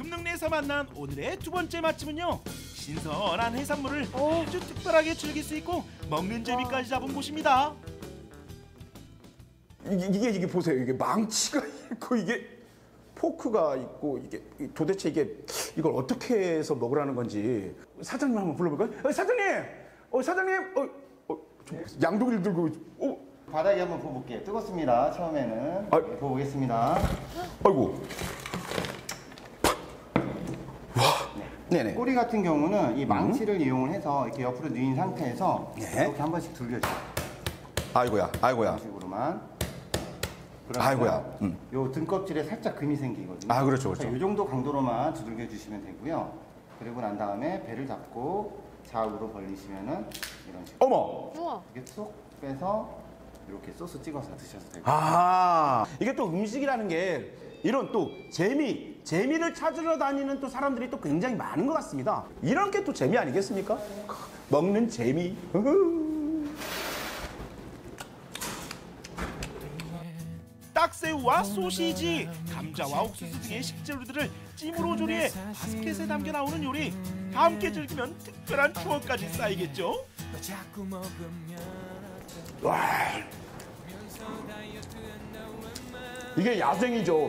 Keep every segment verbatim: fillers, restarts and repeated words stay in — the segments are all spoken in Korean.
금능리에서 만난 오늘의 두 번째 맛집은요, 신선한 해산물을 아주 특별하게 즐길 수 있고 먹는 재미까지 잡은 곳입니다. 이게, 이게 이게 보세요. 이게 망치가 있고 이게 포크가 있고 이게 도대체 이게 이걸 어떻게 해서 먹으라는 건지 사장님 한번 불러볼까요? 어, 사장님, 어 사장님, 어, 어 좀 양동이를 들고, 어, 바닥에 한번 부어볼게요. 뜨겁습니다. 처음에는 아, 부어보겠습니다. 아이고, 와, 네. 네네. 꼬리 같은 경우는 이 망치를 음. 이용을 해서 이렇게 옆으로 누인 상태에서 네. 이렇게 한 번씩 dur려줘요. 아이고야, 아이고야. 이런 식으로만. 아이고야. 음. 요 등껍질에 살짝 금이 생기거든요. 아, 그렇죠, 그렇죠. 이 정도 강도로만 두들겨 주시면 되고요. 그리고 난 다음에 배를 잡고 좌우로 벌리시면은 이런 식으로. 어머. 우와. 이렇게 쏙 빼서 이렇게 소스 찍어서 드셔도 되고. 아, 이게 또 음식이라는 게 이런 또 재미, 재미를 찾으러 다니는 또 사람들이 또 굉장히 많은 것 같습니다. 이런 게 또 재미 아니겠습니까? 먹는 재미. 딱새우와 소시지, 감자와 옥수수 등의 식재료들을 찜으로 조리해 바스켓에 담겨 나오는 요리. 함께 즐기면 특별한 추억까지 쌓이겠죠? 와, 이게 야생이죠.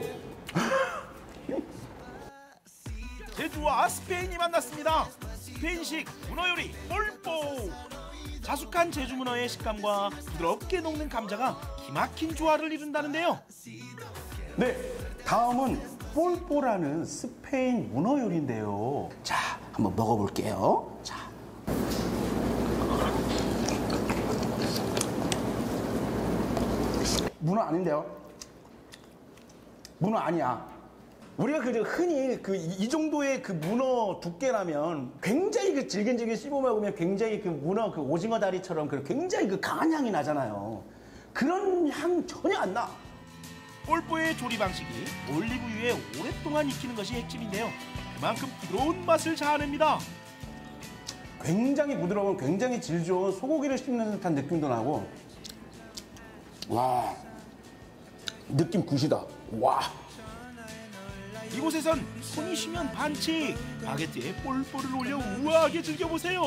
제주와 스페인이 만났습니다. 스페인식 문어 요리 폴포. 자숙한 제주 문어의 식감과 부드럽게 녹는 감자가 기막힌 조화를 이룬다는데요. 네, 다음은 폴포라는 스페인 문어 요리인데요. 자, 한번 먹어볼게요. 자, 문어 아닌데요? 문어 아니야. 우리가 그 흔히 그 이 정도의 그 문어 두께라면 굉장히 그 질긴질긴 씹어 먹으면 굉장히 그 문어 그 오징어 다리처럼 그 굉장히 그 강한 향이 나잖아요. 그런 향 전혀 안 나. 폴포의 조리 방식이 올리브유에 오랫동안 익히는 것이 핵심인데요. 그만큼 부드러운 맛을 자아냅니다. 굉장히 부드러운, 굉장히 질 좋은 소고기를 씹는 듯한 느낌도 나고, 와, 느낌 굿이다. 와. 이곳에선 손이 쉬면 반칙, 바게트에 폴포를 올려 우아하게 즐겨보세요.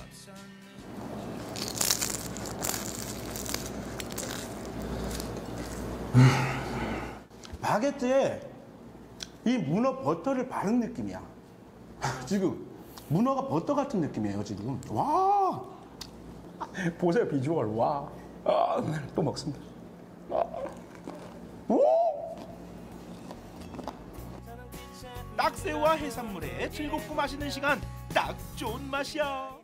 바게트에 이 문어 버터를 바른 느낌이야. 지금 문어가 버터 같은 느낌이에요 지금. 와, 보세요 비주얼. 와, 아, 또 먹습니다. 아. 오! 딱새우와 해산물의 즐겁고 맛있는 시간, 딱 좋은 맛이야.